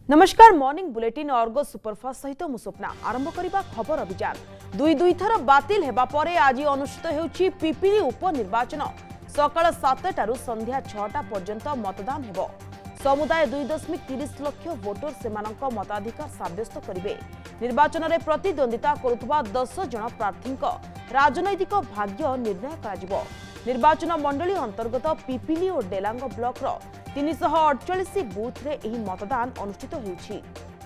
नमस्कार morning bulletin Ergo superfast सहित मु स्वप्ना आरंभ करबा खबर अभियान दुई थर बातिल हेबा परे आज अनुष्ठित हेउची पिपिली उपनिर्वाचन सकाळ 7टारू संध्या 6टा पर्यंत मतदान हेबो। समुदाय 2.30 लाख वोटर सेमानक मताधिकार साब्यस्त करिवे। निर्वाचन रे प्रतिद्वंदिता करुवा 10 जन प्रार्थी राजनैतिक भाग्य निर्णय कराजिवो। निर्वाचन मंडली अंतर्गत पिपिली और डेलांग ब्लॉक रो 348 बूथ रे एही मतदान अनुष्ठित होउछि।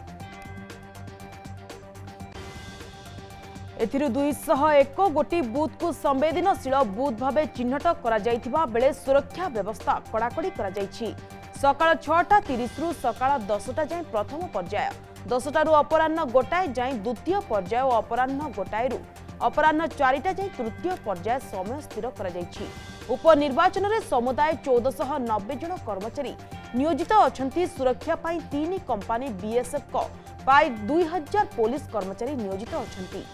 एथिरु 201 गोटी बूथ को संवेदनशील बूथ भावे चिन्हट करा जाइथिबा बेले सुरक्षा व्यवस्था कड़ाकड़ी करा जाइछि। सकाळ 6:30 रु सकाळ 10टा जाय प्रथम पर्याय, 10टारू अपराह्न गोटाए जाय द्वितीय पर्याय और अपराह्न गोटाए रु अपराह्न 4टा जाय तृतीय पर्याय समय स्थिर करा जाइछि। उपनिर्वाचन रे समुदाय 1490 जन कर्मचारी नियोजित अछंती। सुरक्षा पाई 3 कंपनी बीएसएफ को पाई 2000 पुलिस कर्मचारी नियोजित अछंती।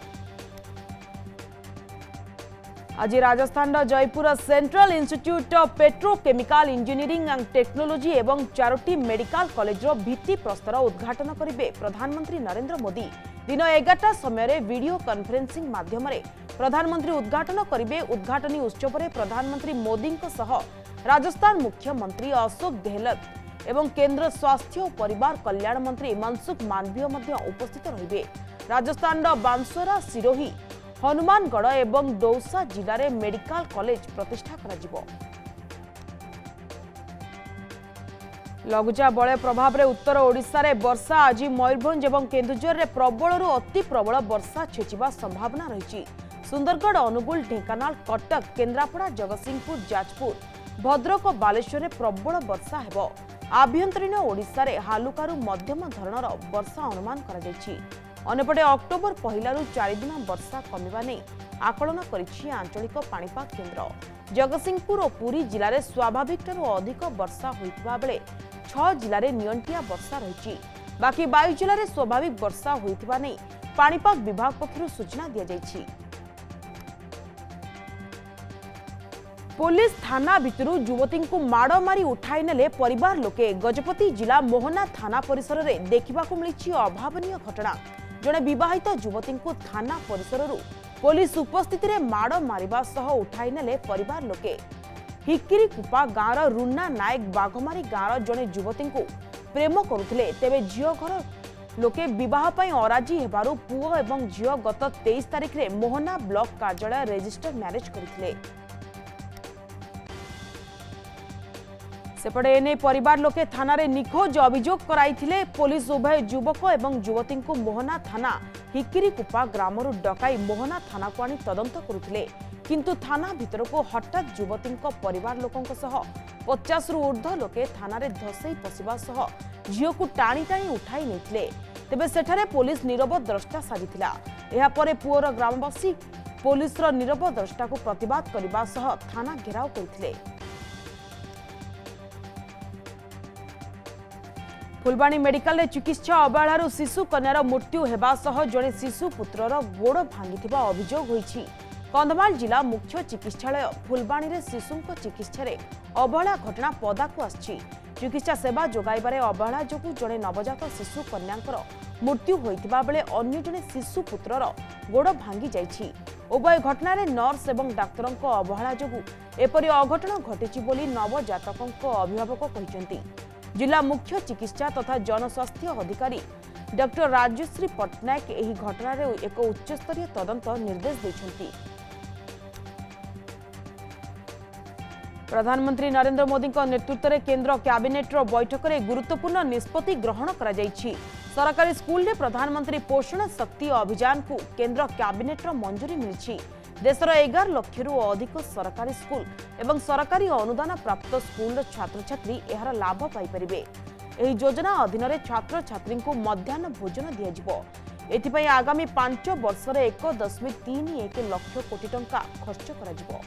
आज Rajasthan Jaipur central institute of petrochemical engineering and technology एवं 4टी मेडिकल कॉलेज रो भित्ति प्रस्तर उद्घाटन करिवे प्रधानमंत्री नरेंद्र मोदी। दिन 11टा समय वीडियो कॉन्फ्रेंसिंग माध्यम प्रधानमंत्री उद्घाटन करिवे। उद्घाटनी उत्सव में प्रधानमंत्री मोदी सह राजस्थान मुख्यमंत्री अशोक गहलोत एवं केंद्र स्वास्थ्य और परिवार कल्याण मंत्री मनसुख मांडविया मध्य उपस्थित रहिबे। राजस्थान बांसवाड़ा, सिरोही, हनुमानगढ़ एवं दौसा जिले में मेडिकल कॉलेज प्रतिष्ठा कराजिवो। लघुचाप बलय प्रभाव में उत्तर ओडिशा रे वर्षा। आज मयूरभंज एवं केन्दुझर रे प्रबल अति प्रबल वर्षा छेचिबा संभावना रही। सुंदरगढ़, अनुगुल, ढेंकानाल, कटक, केन्द्रापड़ा, जगतसिंहपुर, जाजपुर, भद्रक और बालेश्वर में प्रबल वर्षा हेबो। आभ्यंतरीण ओडिशा रे हालुकारु मध्यम धरणर वर्षा अनुमान करा जायछि। अन्यपटे अक्टोबर 1 4 दिन वर्षा कमिबा नै आकलन करिछि आंचलिक पाणीपाग केन्द्र। जगतसिंहपुर और पुरी जिले में स्वाभाविक अधिक वर्षा होइतिबा बेले 6 जिले में नियंटिया वर्षा रही। बाकी 22 जिले में स्वाभाविक वर्षा होइतिबा नै पाणीपाग विभाग पक्षरु सूचना दिया जायछि। पुलिस थाना भितरु युवती को माड़ मारी उठाई नेले परिवार लोके। गजपति जिला मोहना थाना परिसर में देखा मिली अभावनीय घटना। जड़े विवाहित युवती को थाना परिसर पुलिस उपस्थित रे माड़ मारिबा सह उठाई नेले परिवार लोके। हिकिरीकुपा गाँव रुना नायक बाघमारी गाँव जड़े युवती को प्रेम करुथिले। तेबे झियो घर लोके विवाह पई अराजी हेबारु पुओ एवं झियो गत 23 तारिख रे मोहना ब्लॉक कार्यालय रजिस्टर मैरिज करथिले। सेपटे एने परिवार लोके थाना रे निखोज अभियोग कराइथिले। पुलिस उभय युवक एवं युवती को मोहना थाना हिकिरीकुपा ग्रामरु डकाई मोहना थाना को आनी तदंत करुथिले। किंतु थाना भितर को हठात युवती परिवार लोकों सह 50 रु ऊर्ध्व लोके थाना रे धसई पशिबा सह झियो को टाणी टाणी उठाई नेथिले। तेबे सेठारे पुलिस नीरव द्रष्टा साजिथिला। एहा परे पुओर ग्रामवासी पुलिस रो नीरव द्रष्टा को प्रतिवाद करबा सह थाना घेराव करथिले। फुलबाणी मेडिकल रे चिकित्सा अवहेलारू शिशु कन्यार मृत्यु हेबा सह जड़े शिशु पुत्रर गोड़ भांगिथिबा अभियोग होईछि। कंधमाल जिला मुख्य चिकित्सालय फुलबाणी रे शिशुंक चिकित्सा रे अवहेला घटना पदाकू आछि। चिकित्सा सेवा जोगाइबारे अवहेला जोगु जड़े नवजात शिशु कन्यांकर मृत्यु होईथिबा बेले अन्य जड़े शिशु पुत्रर गोड़ भांगी जाइछि। उभय घटना रे नर्स एवं डाक्तरंक अवहेला जोगु एपरि अघटन घटिछि बोली नवजातकंक अभिभावक कहिसंती। जिला मुख्य चिकित्सा तथा जनस्वास्थ्य अधिकारी डॉक्टर राजश्री पट्टनायक एही घटना रे एक उच्चस्तरीय तदंत निर्देश दैछंती। प्रधानमंत्री नरेंद्र मोदी नेतृत्व में केंद्र कैबिनेट रो बैठक में गुरुत्वपूर्ण निष्पत्ति ग्रहण करा जायछि। सरकारी स्कूल रे प्रधानमंत्री पोषण शक्ति अभियान को केंद्र कैबिनेट रो मंजूरी मिली। देशर 11 लाख रु अधिक सरकारी स्कूल एवं सरकारी अनुदान प्राप्त स्कूल छात्र छात्री एहार लाभ पाई परिबे। एही योजना अधीन रे छात्र छात्री को मध्याह्न भोजन दिया जिवो। एथिपई आगामी 5 वर्ष रे 1.31 लाख कोटी टंका खर्च करा जिवो।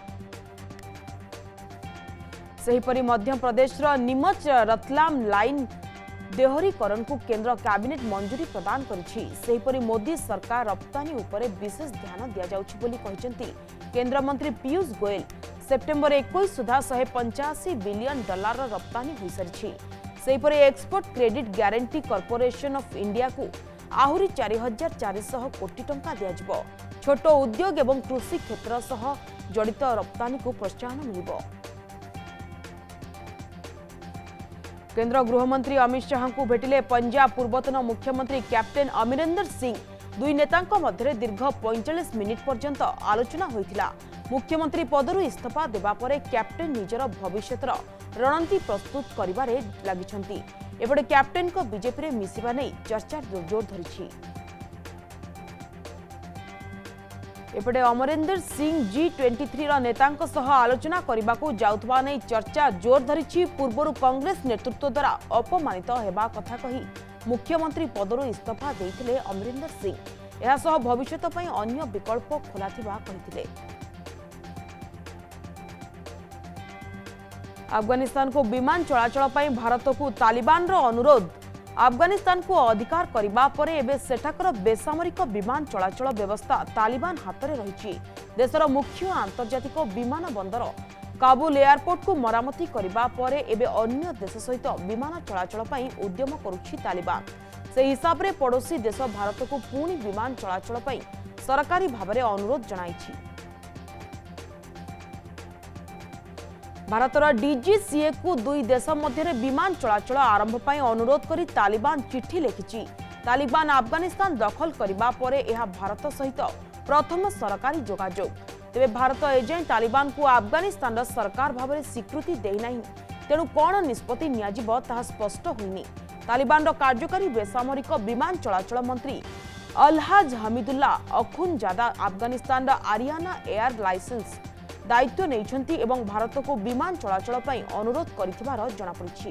सेहीपरि मध्य प्रदेश रो नीमच रतलाम लाइन देहरीकरण को केंद्र कैबिनेट मंजूरी प्रदान करिछि। सेहीपरि मोदी सरकार रप्तानी उपरे विशेष ध्यान दिया जाउछि बोली कहिसंती केंद्र मंत्री पीयूष गोयल। सेप्टेम्बर 21 सुधा $185 बिलियन रप्तानी होई सारिछि। सेहीपरि export credit guarantee corporation of India को आहुरी 4400 कोटी टंका दिया। छोट उद्योग एवं कृषि क्षेत्र सह जड़ित रप्तानी को प्रोत्साहन मिलिबो। केंद्र गृहमंत्री अमित शाह को भेटिले पंजाब पूर्वतन मुख्यमंत्री कैप्टेन अमरिंदर सिंह। दुई नेतांक मध्य दीर्घ 45 मिनिट पर्यंत आलोचना होइथिला। मुख्यमंत्री पदरु इस्तीफा देबा परे कैप्टेन निजर भविष्यतर रणनीति प्रस्तुत करिबारे लागिछंती। एपटे कैप्टेन को बीजेपी रे मिसिबा नै चर्चा जोर धरिछि। एपटे अमरिंदर सिंह G23 रा नेतांक सह आलोचना करबाकू जाउथबा नै चर्चा जोर धरिछि। पूर्वरु कांग्रेस नेतृत्व द्वारा अपमानित हेबा कथा कही मुख्यमंत्री पदरु इस्तीफा देइथिले अमरिंदर सिंह। एहा सह भविष्यत पई अन्य विकल्प खोलाथिबा कहिथिले। अफगानिस्तान को विमान चलाचल पई भारत को तालिबान रो अनुरोध। अफगानिस्तान को अधिकार करबा परे एबे सेठाकर बेसामरिक विमान चलाचल व्यवस्था तालिबान हाथ में रही। देशर मुख्य आंतर्जातिक विमान बंदर काबुल एयरपोर्ट को मरामती करबा परे एबे अन्य देश सहित विमान चलाचल पई उद्यम करुछि तालिबान। से हिसाब रे पड़ोसी देश भारत को पुणी विमान चलाचल पई सरकारी भाव में अनुरोध जणाइछि। भारतर डीजीसीए को दुई देश मध्य विमान चलाचल आरंभ पर अनुरोध करी तालिबान चिठी लिखिछि। तालिबान अफगानिस्तान दखल करबा परे यह भारत सहित प्रथम सरकारी जोगाजोग। तेबे भारत एजाएं तालिबान को अफगानिस्तान सरकार भाव में स्वीकृति देनाही। तेणु कौन निष्पत्ति नियाजिब ताहा स्पष्ट होइनी। तालिबान कार्यकारी बेसामरिक विमान चलाचल मंत्री अलहाज हमीदुल्ला अखुनजादा अफगानिस्तान आरियाना एयर लाइसेंस दायित्व नहीं एवं भारत को विमान चलाचल पर अनुरोध कर जनापड़ी।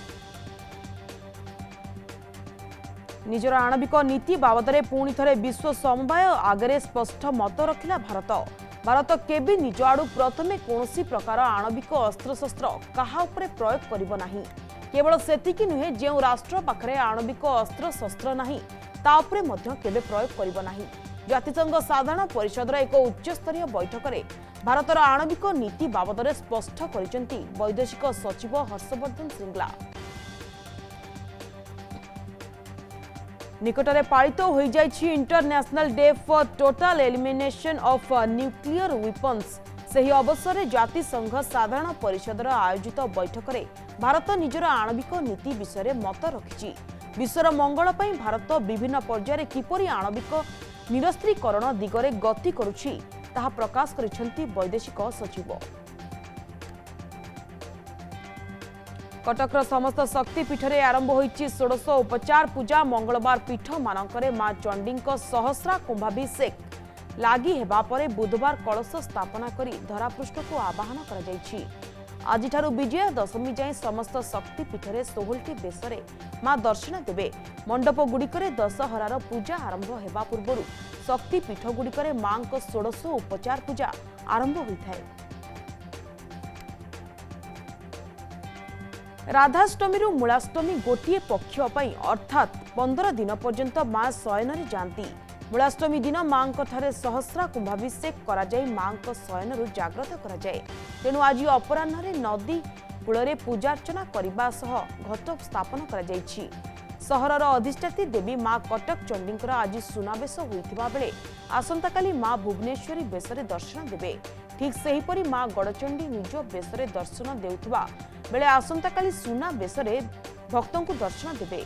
निजर आणविक नीति बाबद पुणी थे विश्व समवाय आगे स्पष्ट मत रखिला भारत। भारत केबी निज आड़ू प्रथमे कौनसी प्रकार आणविक अस्त्रशस्त्र कहा उपरे प्रयोग करिबो नाही। केवल सेतिकी नुहे जो राष्ट्र पाखरे आणविक अस्त्रशस्त्र नाही ता उपरे मध्य केबे प्रयोग करिबो नाही। जातिसंघ साधारण परिषदर एक उच्चस्तरीय बैठक में भारतर आणविक नीति बाबद स्पष्ट करिसेंती वैदेशिक सचिव हर्षवर्धन श्रृंगला। निकटरे पालित हो जाइछि international day for total elimination of nuclear weapons. सही अवसर में जातिसंघ साधारण परिषदर आयोजित बैठक में भारत निजर आणविक नीति विषय में मत रखिछि। विश्वर मंगल पई भारत विभिन्न पर्यायर किपरि आणविक निरस्त्रीकरण दिगरे गति करुछि ताहा प्रकाश करिसेंती वैदेशिक सचिव। कटकर समस्त शक्तिपीठ में आरंभ होइछि षोडश उपचार पूजा। मंगलवार पीठ मानकरे मां चंडी सहस्रा कुंभाभिषेक लागि हेबा परे बुधवार कलश स्थापना करी धरापृष्ठ को आवाहन करा जाइछि। आजिठारु विजया दशमी जाए समस्त शक्तिपीठ में 16टी बेशरे मां दर्शन देवे। मंडप गुड़िकरे दशहरार पूजा आरंभ हेबा पूर्व शक्तिपीठ गुड़िकरे मां को षोडश उपचार पूजा आरंभ होता है। राधाष्टमी मूलाष्टमी गोटे पक्ष अर्थात 15 दिन पर्यंत मां शयन जाती। मूलाष्टमी दिन मां सहस्रा कुंभाभिषेक कराई मां शयन जाग्रत कराए। तेणु आज अपराह्न नदी कूल पूजार्चना करने सह घट स्थापन कर सहरर अधिष्ठात्री देवी मां कटक चंडी आज सुनावेश होता बेले आसंताकाली मां भुवनेश्वरी बेशरे दर्शन देवे। ठीक सेहीपरि मां गड़चंडी निज बेशरे दर्शन देउथबा बेले आसंताकाली सुना बेशरे भक्तों को दर्शन देवे।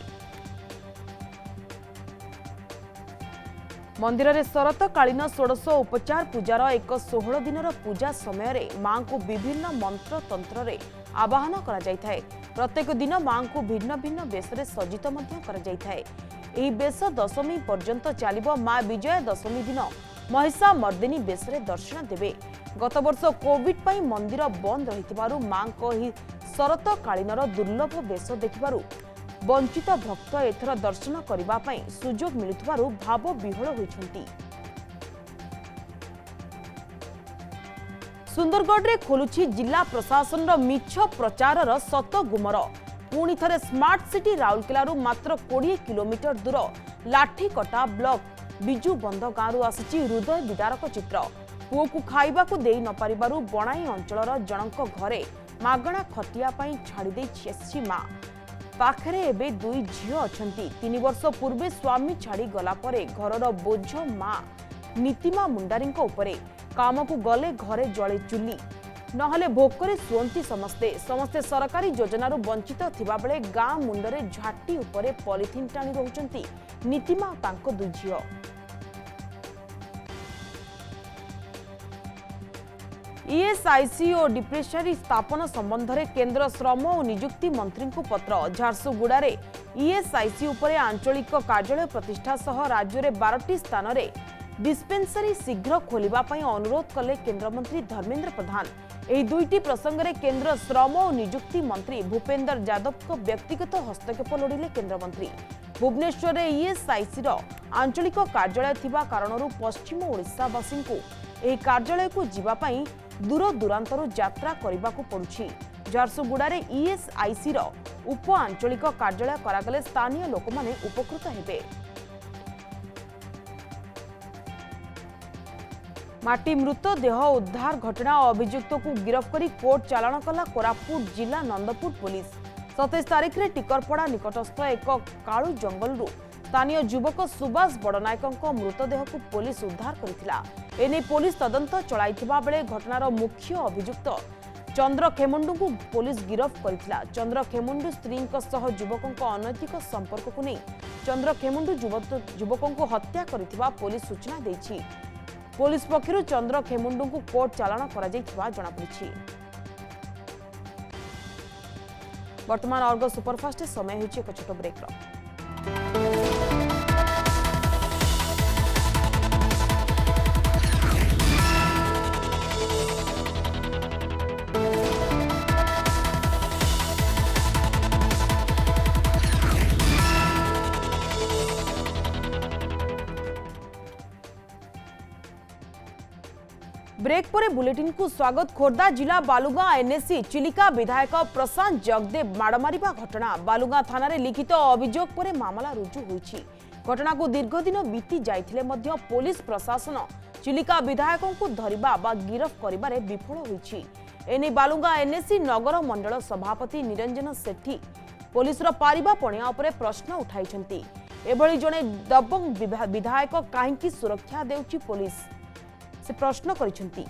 मंदिर में शरतकालीन षोडश उपचार पूजार एक 16 दिन पूजा समय मां को विभिन्न मंत्र तंत्र रे आवाहन करा जाय थाए। प्रत्येक दिन मां को भिन्न भिन्न बेश सज्जित करा जाय थाए। एही बेश दशमी पर्यंत चलिबो। मां विजया दशमी दिन महिषा मर्दिनी बेश दर्शन देवे। गत वर्ष कोविड पई मंदिर बंद रहितबारु मां को ही शरतकालीनर दुर्लभ बेश देखिबारु वंचित भक्त एथर दर्शन करने सुजोग मिलुथिबारु भाव विह्वल होइछंती। सुंदरगढ़ रे खोलुछि जिला प्रशासन मिछ प्रचारर सत गुमर। पुणी थरे स्मार्ट सिटी राउरकेलारू मात्र 20 किलोमीटर दूर लाठीकटा ब्लॉक बिजू बंध गांव आसिछि हृदय विदारक चित्र। पुओ को खाइबाकू देई न पारिबारु बणाई अंचलर जनक घरे मागणा खटिया पई छाड़ी देछि मां। पाखरे एबे दुई झियो अछंती। 3 वर्ष पूर्वे स्वामी छाड़ी गला परे घरर बोझ मां नीतिमा मुंडारी उपरे काम को गले घरे जले चुली नहले भोकरे सुअंती समस्ते समस्ते सरकारी योजनारू वंचित थिबा बेले गाँ मुंडरे झाटी उपरे पॉलिथिन टाणी रहउचंती नीतिमा तांको दुई झियो। ईएसआईसी और डिप्रेशनरी स्थापन संबंध में केंद्र श्रम और नियुक्ति मंत्री को पत्र। झारसुगुड़ा रे ईएसआईसी उपरे आंचलिक कार्यालय प्रतिष्ठा सह राज्य में 12टी स्थान में डिस्पेंसरी शीघ्र खोलिबा पई अनुरोध कले केंद्रमंत्री धर्मेंद्र प्रधान। एही दुईटी प्रसंग में केंद्र श्रम और नियुक्ति मंत्री भूपेंद्र यादव को व्यक्तिगत हस्तक्षेप लोड़िले केंद्रमंत्री। भुवनेश्वर में ईएसआईसी आंचलिक कार्यालय थिबा कारणरू पश्चिम ओडिशावासी को एही कार्यालय को जीवा पई दूर दूरांतरू यात्रा करने को पड़ुछि। झारसुगुड़ा रे ईएसआईसी उप आंचलिक कार्यालय करागले स्थानीय लोक माने उपकृत हेबे। माटी मृतदेह उद्धार घटना अभियुक्त को गिरफ्त करी कोर्ट चालाण कला कोरापुट जिला नंदपुर पुलिस। 27 तारिख रे टिकरपड़ा निकटस्थ एक कालू जंगल स्थानीय युवक सुभाष बड़नायकों मृतदेह को पुलिस उद्धार करथिला। एने पुलिस तदंत चलाइथिबा बेले घटनार मुख्य अभियुक्त चंद्र खेमुंडू को पुलिस गिरफ्त करथिला। चंद्र खेमुंडू स्त्री युवकों अनैतिक संपर्क को नहीं चंद्र खेमुंडू युवकों को हत्या करथिबा पुलिस सूचना देछि। पुलिस पक्षरु चंद्र खेमुंडू को कोर्ट चालाण करा जायथिबा जणा पड़िछि। वर्तमान अर्गस सुपरफास्ट समय होछि एक छोट ब्रेक रो। ब्रेक पर बुलेटिन को स्वागत। खोर्धा जिला बालुगां एनएससी चिलिका विधायक प्रशांत जगदेव माड़मारी घटना बालुगां थाना रे लिखित अभियोग पर मामला रुजु होईछि। घटना को दीर्घ दिन बीती जाइथिले मध्य पुलिस प्रशासन चिलिका विधायकों को धरिबा बा गिरफ्त करिबारे विफल होईछि। एने बालुगां एनएससी नगर मंडल सभापति निरंजन सेठी पुलिस रो पारिबा पणिया उपरे प्रश्न उठाइछंती। एभली जणे दबंग विधायक काहेकि सुरक्षा देउछि पुलिस से प्रश्न करिसेंती।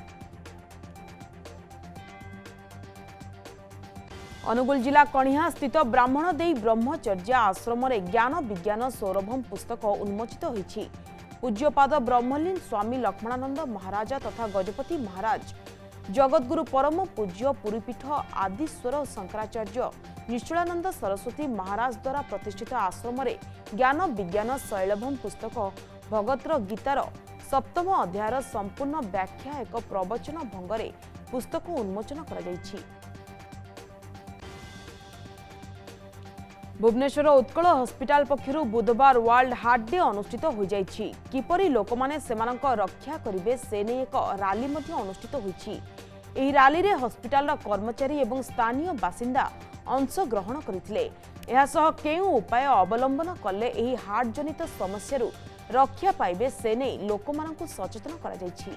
अनुगुल जिला कणिहा स्थित ब्राह्मण देई ब्रह्मचर्य आश्रम रे ज्ञान विज्ञान सौरभम पुस्तक उन्मोचित होईछि। पूज्यपाद ब्रह्मलीन स्वामी लक्ष्मणानंद महाराजा तथा गजपति महाराज जगतगुरु परम पूज्य पुरीपीठ आदिश्वर शंकराचार्य निश्चलानंद सरस्वती महाराज द्वारा प्रतिष्ठित आश्रम रे ज्ञान विज्ञान शैलभम पुस्तक भगतर गीतार सप्तम अध्यायर संपूर्ण व्याख्या एक प्रवचन भंगरे पुस्तक उन्मोचन करा जायछि। भुवनेश्वर उत्कल हॉस्पिटल पक्षरु बुधवार वर्ल्ड हार्ट डे अनुष्ठित हो जायछि। किपरि लोकमाने सेमानक रक्षा करिवे से ने एक रैली मध्ये अनुष्ठित होईछि। एही रैली रे हॉस्पिटल कर्मचारी एवं स्थानीय बासिंदा अंश ग्रहण करथिले। एहा सह केउ उपाय अवलंबन कले एही हार्ट जनित समस्यारु रक्षा पाइबे से ने लोकमानकु सचेतन करा जायछि।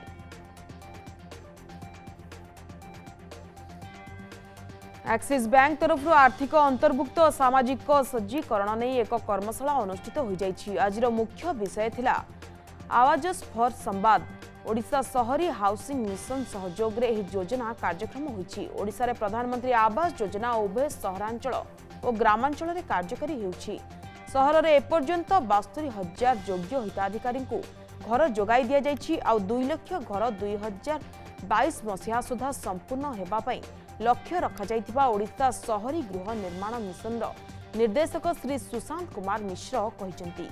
एक्सिस बैंक तरफ आर्थिक अंतर्भुक्त सामाजिक सज्जीकरण नहीं एक कर्मशाला अनुष्ठित हो जायछि। आजिर मुख्य विषय थिला आवाजस फॉर संवाद। ओडिशा शहरी हाउसिंग मिशन सहयोग रे एही योजना कार्यक्रम होईछि। ओडिशा रे प्रधानमंत्री आवास योजना उभय सहरांचल और ग्रामांचल रे कार्यकारी होईछि। सहर रे एपर्यंत 72,000 योग्य हिताधिकारी को घर जोगाई दिया जायछि। आ 2 लाख घर 2022 मसीहा सुधा संपूर्ण हेबा पई लक्ष्य रखा जायथिबा ओडिशा शहरी गृह निर्माण मिशन रो निर्देशक श्री सुशांत कुमार मिश्र कहिसेंती।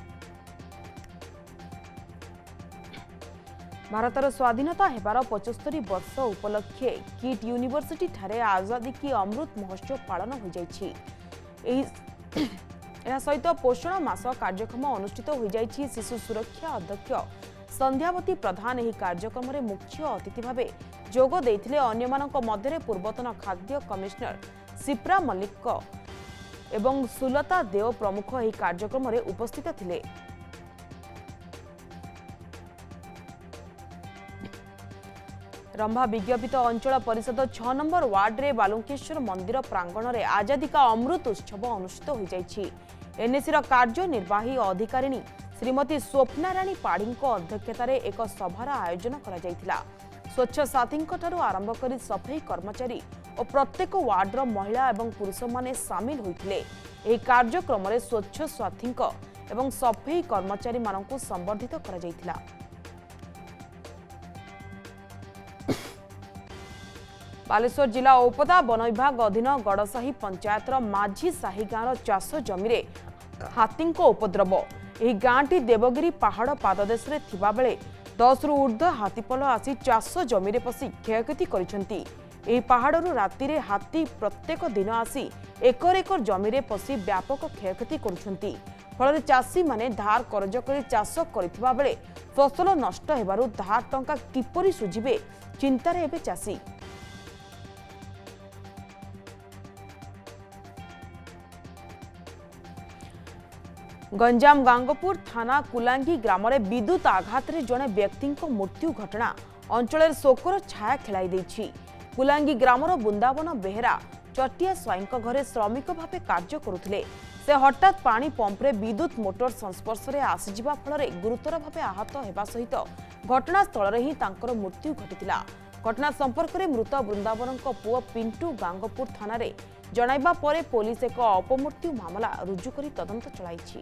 भारतर स्वाधीनता हेबार 75 वर्ष उपलक्षे किट यूनिवर्सिटी ठारे आजादी की अमृत महोत्सव पालन हो जायछि। सहित पोषण मास कार्यक्रम अनुष्ठित हो जायछि। शिशु सुरक्षा अध्यक्ष संध्यावती प्रधान एही कार्यक्रम रे मुख्य अतिथि भावे जोग देथिले। अन्यमानक मध्यरे पूर्वतन खाद्य कमिश्नर सिप्रा मल्लिक एवं सुलता देव प्रमुख एही कार्यक्रम रे उपस्थित थिले। रंभा विज्ञापित अंचल परिषद 6 नंबर वार्ड रे बालुकेश्वर मंदिर प्रांगण में आजादी का अमृत उत्सव अनुष्ठित हो जाइछि। एनएसी कार्यनिर्वाही अधिकारिणी श्रीमती स्वप्ना राणी पाढ़ी अध्यक्षतार एक सभार आयोजन करा। स्वच्छ साथी आरंभ कर सफाई कर्मचारी और प्रत्येक वार्डर महिला और पुरुष माने सामिल होते। कार्यक्रम में स्वच्छ साथी और सफाई कर्मचारी मानक संबर्धित करा। बालेश्वर जिला औपदा वन विभाग अधीन गड़साही पंचायत माझी साही गाँव चाष जमी हाथी उपद्रव। यह गाँटी देवगिरी पहाड़ पाददेश थिबा बेले 10 रु ऊर्ध्व हाथीपल आसी चाष जमी पशि क्षयक्षति करिसेंती। एही पहाड़रू राति रे हाथी प्रत्येक दिन आसी एकर एकर जमी पशि व्यापक क्षयक्षति करुछंती। फल चाषी माने धार करज कर चाष करथिबा बेले फसल नष्ट हेबारु धार टंका किपरि सुझिबे चिंतार हेबे चाषी। गंजाम गांगपुर थाना कुलांगी ग्राम में विद्युत आघात रे जड़े व्यक्ति मृत्यु घटना अंचल शोकर छाया खेलाई देछि। कुलांगी ग्रामर बुंदावन बेहेरा चटिया स्वाईं घरे श्रमिक भाव कार्य करुथिले। से हठात पानी पंप्रे विद्युत मोटर संस्पर्श में आसीजिबा फल गुरुतर भाव आहत होगा सहित घटनास्थल ही तांकर मृत्यु घटितिला। घटना संपर्क में मृत वृंदावन पुओ पिंटू गांगपुर थाना रे जणाइबा परे पुलिस एक अपमृत्यु मामला रुजु करी तदंत चलाइछि।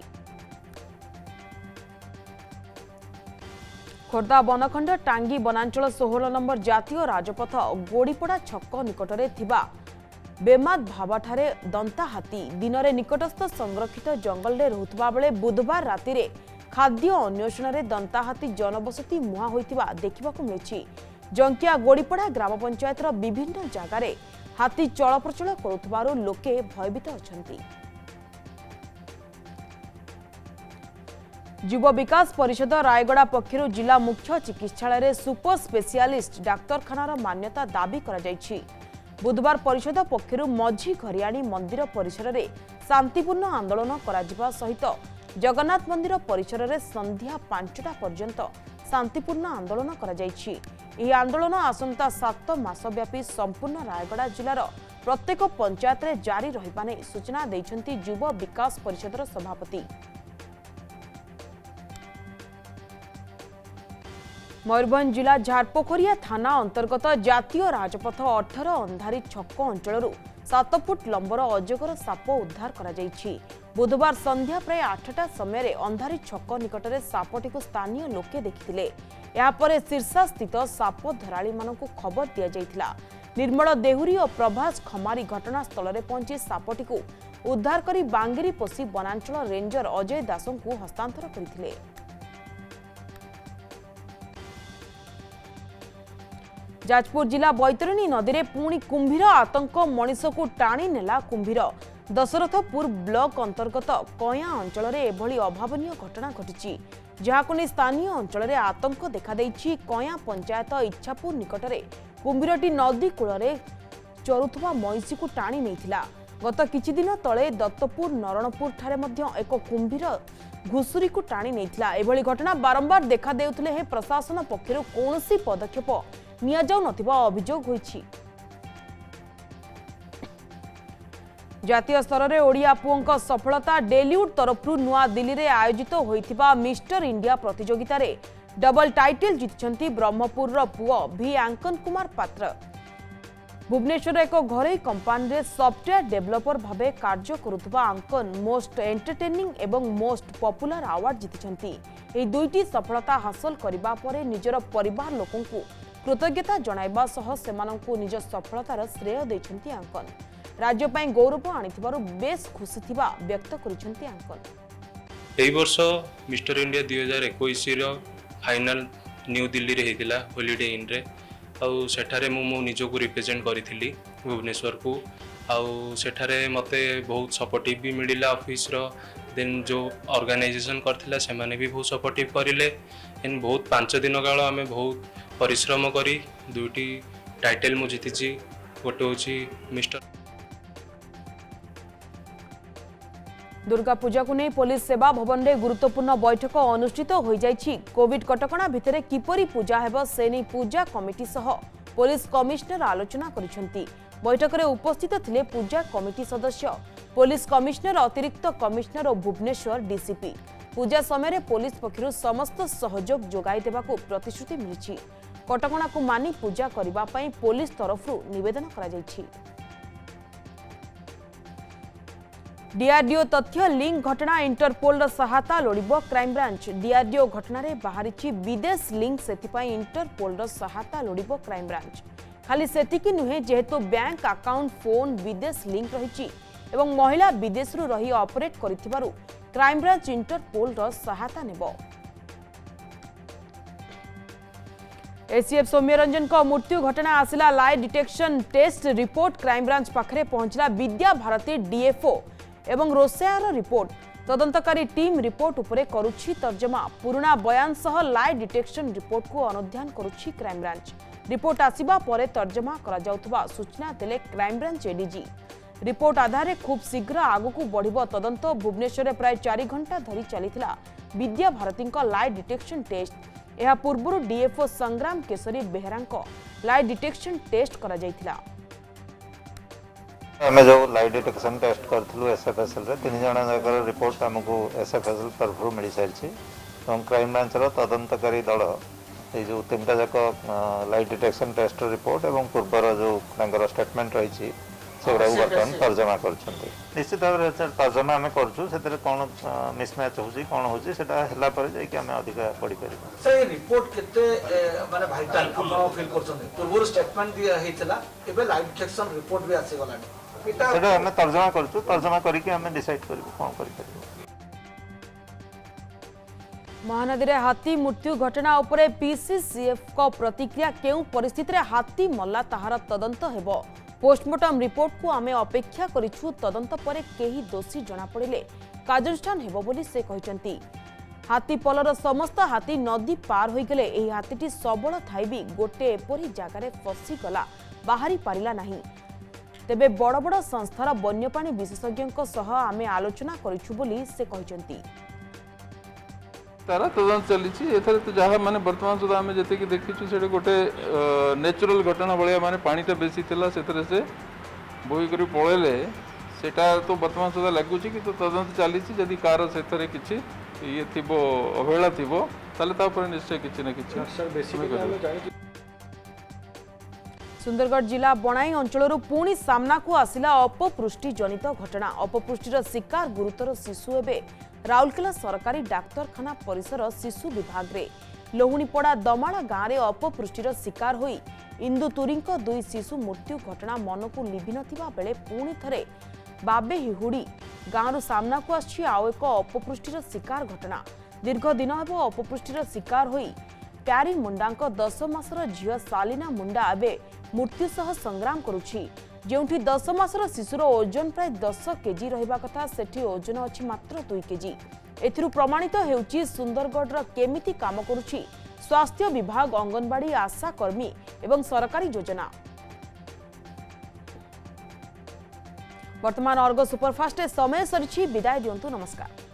खोर्धा बनखंड टांगी वनांचल 16 नंबर जातीय राजपथ गोड़ीपड़ा छक निकटरे थिबा बेमाद भाबाठारे दंता हाथी दिन में निकटस्थ संरक्षित जंगल में रहुतबा बेले बुधवार राति रे खाद्य अन्वेषण में दंता हाथी जनबसती मुहा होइतिबा देखिबाकु मिलिछि। जंकिया गोड़ीपड़ा ग्राम पंचायत विभिन्न जगार हाथी चलप्रचल करुथबारु लोके भयभीत अछंती। युव विकास परिषद रायगड़ा पक्षरु जिला मुख्य चिकित्सालय सुपर स्पेशलिस्ट डाक्तरखानार मान्यता दाबी करा जायछि। बुधवार परिषद पक्षरु मझी घरियाणी मंदिर परिसर में शांतिपूर्ण आंदोलन करा सहित जगन्नाथ मंदिर परिसर में संध्या 5टा पर्यंत शांतिपूर्ण आंदोलन करा जायछि। यह आंदोलन आसंता 7 मास व्यापी संपूर्ण रायगड़ा जिलार प्रत्येक पंचायत रे जारी रहिबा नै सूचना दैछन्ती युव विकास परिषदर सभापति। मयूरभंज जिला झारपोखरिया थाना अंतर्गत जातीय राजपथ 18 अंधारी छक अंचल 7 फुट लंबर अजगर साप उद्धार करा जायछि। बुधवार संध्या प्राय 8टा समय अंधारी छक निकटरे सापटी को स्थानीय लोके देखिथिले। यापर शीर्षा स्थित साप धराली मानक खबर दिया जायथिला। निर्मल देहुरी और प्रभास खमारी घटनास्थल में पहुंची सापटी को उद्धार करी बांगिरी पोसी वनांचल रेंजर अजय दास को हस्तांतर करथिले। जाजपुर जिला बैतरणी नदी में पुणी कुंभीर आतंक मनीष को टाणी नेला कुंभीर। दशरथपुर ब्लॉक अंतर्गत कया अंचल में एभली अभावनीय घटना घटी जहां नहीं स्थानीय अंचल में आतंक देखादेछि। कया पंचायत इच्छापुर निकटरे कुंभीरटी नदी कूल चरुथुवा महिषी को टाणी नेइथिला। गत किछि दिन तले दत्तपुर नरणपुर ठारे मध्य एक कुंभीर घुसुरी को टाणी नेइथिला। एभली घटना बारंबार देखा देउथिले हे प्रशासन पक्षरु कोनोसी पदक्षेप निया जाउ नथिबा अभियोग होइछि। जातीय स्तर में ओडिया पुओं सफलता डेलीवुड तरफ नुआ दिल्ली में आयोजित होइथिबा मिस्टर इंडिया प्रतियोगिता रे डबल टाइटल जीतिछंती ब्रह्मपुर पुओ भी आंकन कुमार पात्र। भुवनेश्वर एक घरोई कंपानी रे सॉफ्टवेयर डेवलपर भावे कार्य करुथबा आंकन मोस्ट एंटरटेनिंग एवं मोस्ट पॉपुलर अवार्ड जीतिछंती। एही दुईटी सफलता हासिल करिबा परे निजर परिवार लोकन को कृतज्ञता जणाइबा सह सेमानंकु निज सफलतार श्रेय दैछंती आंकन। राज्य पाई गौरव आनिथिबारु बेस खुशी थिबा व्यक्त करिसेंती आंकन। एई वर्ष मिस्टर इंडिया 2021 रो फाइनल न्यू दिल्ली रे हेतिला हॉलिडे इन रे आउ सेठारे मु निजो को रिप्रेजेंट करिथिली भुवनेश्वर को आउ सेठारे मते बहुत सपोर्टिव भी मिलिला ऑफिस रो देन जो ऑर्गेनाइजेशन करथिला से माने भी बहुत सपोर्टिव करिले इन बहुत 5 दिन काल आमे बहुत परिश्रम करी दुईटी टाइटल मु जीतिची गोटे होची मिस्टर। दुर्गा पूजा को नहीं पुलिस सेवा भवन में गुरुत्वपूर्ण बैठक अनुष्ठित हो जाइछि। कोविड कटकणा भितर किपरि पूजा हेब से नहीं पूजा कमिटी सह पुलिस कमिश्नर आलोचना करिसेंती। बैठक में उपस्थित थिले पूजा कमिटी सदस्य, पुलिस कमिश्नर, अतिरिक्त कमिश्नर और भुवनेश्वर डीसीपी। पूजा समय पुलिस पक्षरु समस्त सहयोग जोगाई देबाकू प्रतिश्रुति मिली। कटकणा को मानि पूजा करबा पई पुलिस तरफरु निवेदन करा जायछि। डीआरडीओ तथ्य लिंक घटना इंटरपोल सहायता लोड़िबो क्राइमब्रांच। डीआरडीओ घटना रे बाहरिछि विदेश लिंक, सेथिपाई इंटरपोल सहायता लोड़िबो क्राइमब्रांच। खाली सेतिकी नुहे, जेहेतु बैंक अकाउंट फोन विदेश लिंक रहिछि एवं महिला विदेशरु रही ऑपरेट करिथिबारु क्राइमब्रांच इंटरपोल सहायता नेबो। एसीएफ सौम्यरंजन को मृत्यु घटना आसिला lie detection test report crime branch पाखरे पहुंचला विद्या भारती डीएफओ एवं रोसेयार रिपोर्ट। तदंतकारी टीम रिपोर्ट उपरे करुछि तर्जमा। पुराना बयान सह लाई डिटेक्शन रिपोर्ट को अनुध्यान करुछि क्राइमब्रांच। रिपोर्ट आसिबा परे तर्जमा करा जाउथबा सूचना देले क्राइमब्रांच एडीजी। रिपोर्ट आधार खूब शीघ्र आगकू बढ़िबो तदंत। भुवनेश्वर प्राय 4 घंटा धरी चलीथिला Vidya Bharati lie detection test. यह पूर्व DFO Sangram Keshari Behera lie detection test करा जायथिला। आमे जो लाई डिटेक्शन टेस्ट करथलु एसएफएसएल रे 3 जण जाकर रिपोर्ट हमको एसएफएसएल तरफ मिल सारी और क्राइम ब्रांच रो तदंतकारी दल ये जो 3टा जाक लाई डिटेक्शन टेस्ट रिपोर्ट और पूर्वर जो स्टेटमेंट रही सेगुड़ा बर्तमान तर्जमा कर निश्चित भाव में तर्जमा आम कर कौन मिसमैच हो कौन होगी अधिक पढ़ी पार रिपोर्ट केते माने भाइटाल हम फील करछन पूर्व स्टेटमेंट दिया हेतला एबे लाइव डिटेक्शन रिपोर्ट भी आसी गलानी सेटा हम तर्जमा करछु तर्जमा करके हम डिसाइड करबो कोन करि पारिबो। महानदी रे हाथी मृत्यु घटना उपरे पीसीसीएफ को प्रतिक्रिया केउ परिस्थिति रे हाथी मल्ला ताहार तदंत हेबो। पोस्टमार्टम रिपोर्ट को आमे अपेक्षा करिछु। तदंत परे केही दोषी जणा पड़िले कार्यानुष्ठान हेबो बोली से कहिसंती। हाथी पलर समस्त हाथी नदी पार होई गेले। एही हाथीटी सबल थाई भी गोटे एपरी जागारे फसी गला बाहरी पारिला नाही। तेबे बड़ बड़ संस्थार वन्यप्राणी विशेषज्ञ सह आमे आलोचना करिछु बोली से कहिसंती। तारा तदंत चली एथरे तो जहाँ माने वर्तमान सुधा आम जी देखीचु से गोटे नेचुरल घटना भाया माने पानीटा बेसी थिला सेथरे से बोही करी पळेले सेटा तो वर्तमान सुधा लगुच कि तो तदंत चली जदि कार से किछि ये थिबो अवहेला थिबो ताले ता पर निश्चय किछि ना किछि। सुंदरगढ़ जिला बनाई अंचल पुणी सामना को आसिला अपपुष्टि जनित घटना। अपपुष्टिर शिकार गुरुतर शिशु एवं राउरकेला सरकारी डाक्तरखाना परिसर शिशु विभाग रे लोहुणीपड़ा दमाड़ा गाँव में अपपुष्टिर शिकार होई इंदुतुरी 2 शिशु मृत्यु घटना मन को लिभि नथिबा बेले पुणी थरे बाबे हिहुड़ी गाँव सामना को आछि आउ एक अपपुष्टिर शिकार घटना। दीर्घ दिन हेबो अपपुष्टिर शिकार होई प्यारी मुंडा 10 मासर झील सालिना मुंडा एवं मृत्यु सह संग्राम करुछि। जेउठी 10 मासर शिशुर ओजन प्राय 10 केजी रहिबा कथा सेठी ओजन अछि मात्र 2 केजी। एथिरु प्रमाणित हेउछि सुंदरगढ़ केमिति काम करुछि स्वास्थ्य विभाग, अंगनवाड़ी, आशा कर्मी एवं सरकारी योजना। वर्तमान अर्ग सुपरफास्ट समय सरिछि। विदाय दियंतु, नमस्कार।